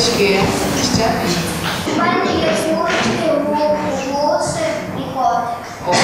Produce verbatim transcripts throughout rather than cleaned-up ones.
Квіточки. Ще. У мене є курочки, гуси і котик.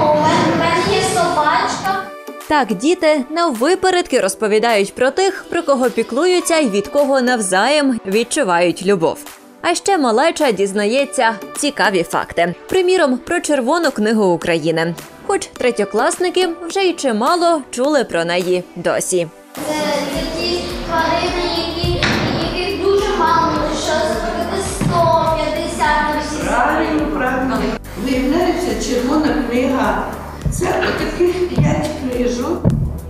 У мене є собачка. Так діти наввипередки розповідають про тих, про кого піклуються і від кого навзаєм відчувають любов. А ще малеча дізнається цікаві факти. Приміром, про Червону книгу України. Хоч третьокласники вже й чимало чули про неї досі. Це такі тварини, які, яких дуже мало, що зробити сто п'ятдесят. Правильно, правильно. Виявляється, Червона книга – це отаких п'ять книжок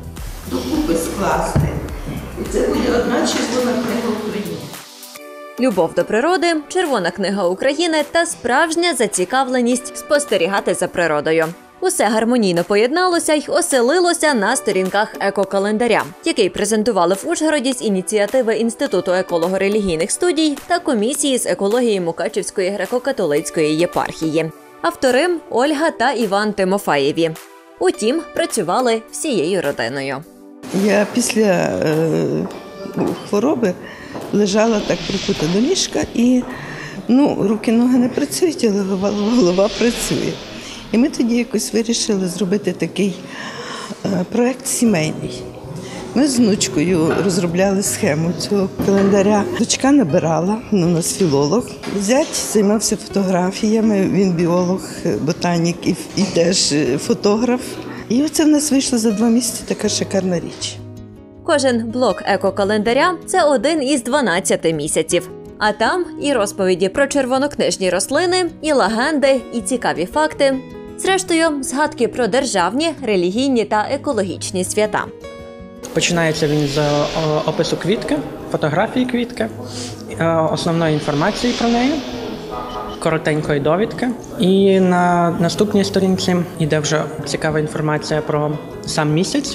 докупи скласти. І це буде одна Червона книга України. Любов до природи, Червона книга України та справжня зацікавленість спостерігати за природою. Усе гармонійно поєдналося й оселилося на сторінках екокалендаря, який презентували в Ужгороді з ініціативи Інституту еколого-релігійних студій та комісії з екології Мукачівської греко-католицької єпархії. Автори – Ольга та Іван Тимофаєві. Утім, працювали всією родиною. Я після е, хвороби лежала так прикута до ліжка і ну, руки-ноги не працюють, але голова, голова працює. І ми тоді якось вирішили зробити такий е, проєкт сімейний. Ми з внучкою розробляли схему цього календаря. Дочка набирала, вона у нас філолог. Зять займався фотографіями, він біолог, ботанік і, і теж фотограф. І оце в нас вийшло за два місяці така шикарна річ. Кожен блок екокалендаря – це один із дванадцяти місяців. А там і розповіді про червонокнижні рослини, і легенди, і цікаві факти. Зрештою, згадки про державні, релігійні та екологічні свята. Починається він з опису квітки, фотографії квітки, основної інформації про неї, коротенької довідки. І на наступній сторінці йде вже цікава інформація про сам місяць,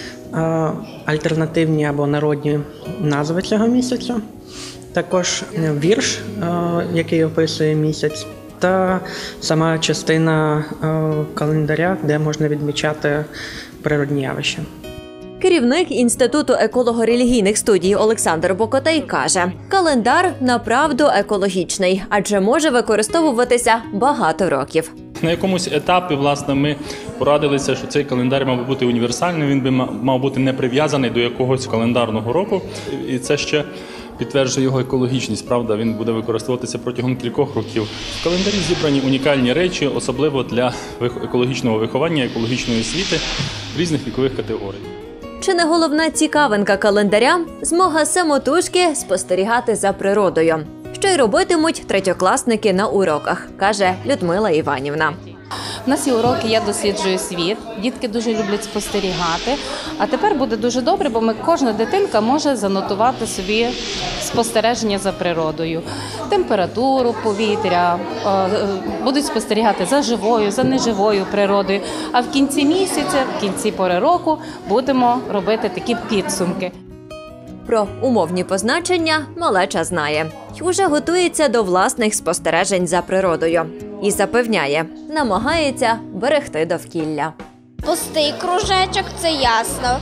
альтернативні або народні назви цього місяця, також вірш, який описує місяць, та сама частина календаря, де можна відмічати природні явища. Керівник Інституту еколого-релігійних студій Олександр Бокотей каже, календар направду екологічний, адже може використовуватися багато років. На якомусь етапі, власне, ми порадилися, що цей календар мав бути універсальним, він би мав бути не прив'язаний до якогось календарного року. І це ще підтверджує його екологічність, правда, він буде використовуватися протягом кількох років. В календарі зібрані унікальні речі, особливо для екологічного виховання, екологічної освіти різних вікових категорій. Чи не головна цікавинка календаря – змога самотужки спостерігати за природою? Що й робитимуть третьокласники на уроках, каже Людмила Іванівна. У нас є уроки «Я досліджую світ», дітки дуже люблять спостерігати. А тепер буде дуже добре, бо ми, кожна дитинка може занотувати собі спостереження за природою. Температуру повітря, будуть спостерігати за живою, за неживою природою. А в кінці місяця, в кінці пори року будемо робити такі підсумки. Про умовні позначення малеча знає. Й уже готується до власних спостережень за природою. І запевняє, намагається берегти довкілля. Пустий кружечок – це ясно,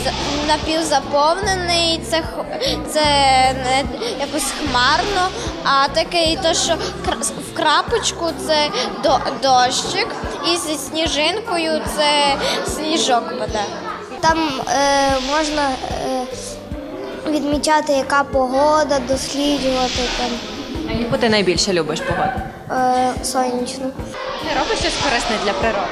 напівзаповнений – це, це не якось хмарно, а такий, то, що в крапочку – це дощик, і зі сніжинкою – це сніжок паде. Там е, можна е, відмічати, яка погода, досліджувати там. А яку ти найбільше любиш погоду? Е, сонячну. Ти робиш щось корисне для природи?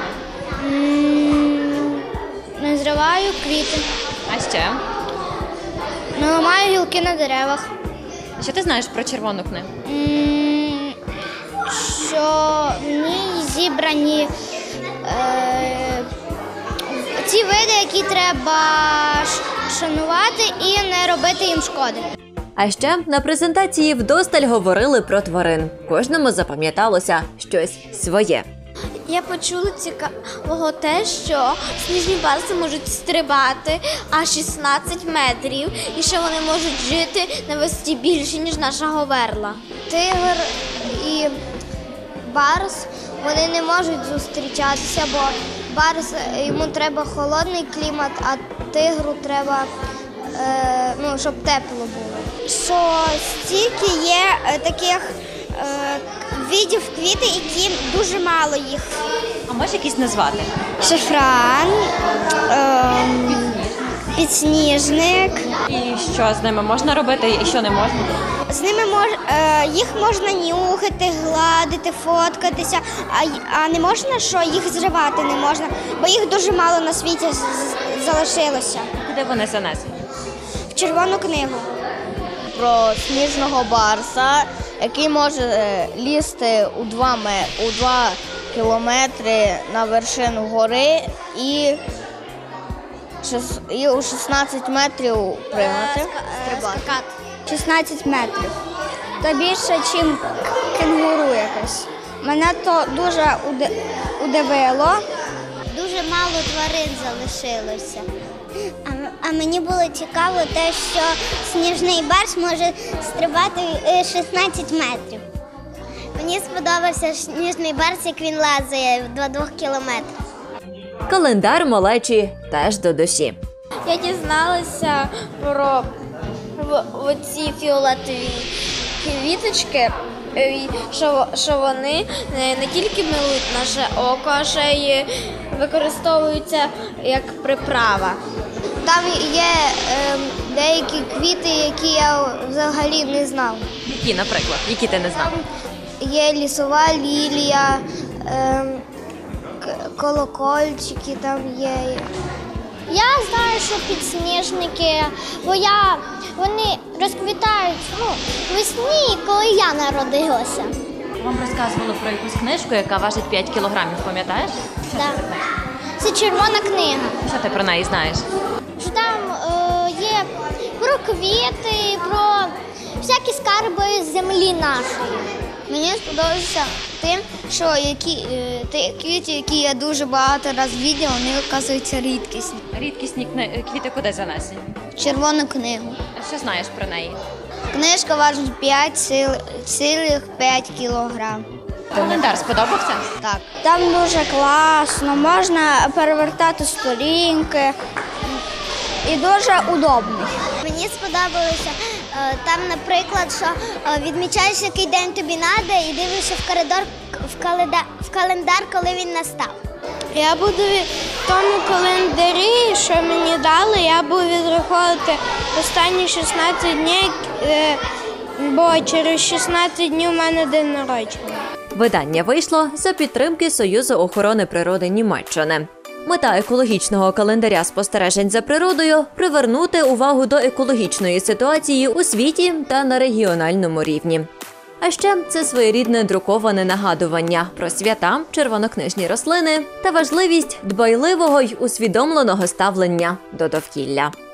Не зриваю квіти. А ще? Наламаю гілки на деревах. Що ти знаєш про червону книгу? Що в ній зібрані е, ті види, які треба шанувати і не робити їм шкоди. А ще на презентації вдосталь говорили про тварин. Кожному запам'яталося щось своє. Я почула цікавого те, що сніжні барси можуть стрибати аж шістнадцять метрів і що вони можуть жити на висоті більше, ніж наша говерла. Тигр і барс, вони не можуть зустрічатися, бо барс, йому треба холодний клімат, а тигру треба е, ну, щоб тепло було. Що стільки є е, таких е, видів квіти, які дуже мало їх. А можеш якісь назвати? Шафран, е, підсніжник. І що з ними можна робити, і що не можна? З ними мож, е, їх можна нюхати, гладити, фоткатися, а, й- а не можна, що їх зривати не можна, бо їх дуже мало на світі з- з- залишилося. Куди вони занесені? В червону книгу. Про сніжного барса, який може е, лізти у два, ме- у два кілометри на вершину гори і, шес- і у шістнадцять метрів пригнути. Стрибати. шістнадцять метрів. Та більше, ніж кенгуру якось. Мене то дуже уди- удивило. Дуже мало тварин залишилося. А, а мені було цікаво те, що сніжний барс може стрибати е, шістнадцять метрів. Мені сподобався сніжний барс, як він лазає до двох кілометрів. Календар малечі теж до душі. Я дізналася про оці фіолетові квіточки, е, і що, що вони не, не тільки милують наше око, а ще й використовуються як приправа. Там є е, деякі квіти, які я взагалі не знав. Які, наприклад? Які ти не знав? Є лісова лілія, е, к- колокольчики там є. Я знаю, що підсніжники, бо я, вони розквітають ну, весні, коли я народилася. Вам розказували про якусь книжку, яка важить п'ять кілограмів, пам'ятаєш? Да. Це червона книга. Що ти про неї знаєш? Що там е, є про квіти, про всякі скарби з землі нашої. Мені сподобалося тим, що які, е, ті квіти, які я дуже багато разів бачила, вони, оказуються, рідкісні. Рідкісні кни- квіти куди занесені? В червону книгу. А що знаєш про неї? Книжка важить п'ять цілих п'ять кілограм. Календар сподобався? Так. Там дуже класно, можна перевертати сторінки і дуже удобно. Мені сподобалося е, там, наприклад, що е, відмічаєш, який день тобі треба, і дивишся в коридор в календар, в календар, коли він настав. Я буду в тому календарі, що мені дали, я буду відраховувати останні шістнадцять днів, е, бо через шістнадцять днів у мене день народження. Видання вийшло за підтримки Союзу охорони природи Німеччини. Мета екологічного календаря спостережень за природою – привернути увагу до екологічної ситуації у світі та на регіональному рівні. А ще це своєрідне друковане нагадування про свята, червонокнижні рослини та важливість дбайливого й усвідомленого ставлення до довкілля.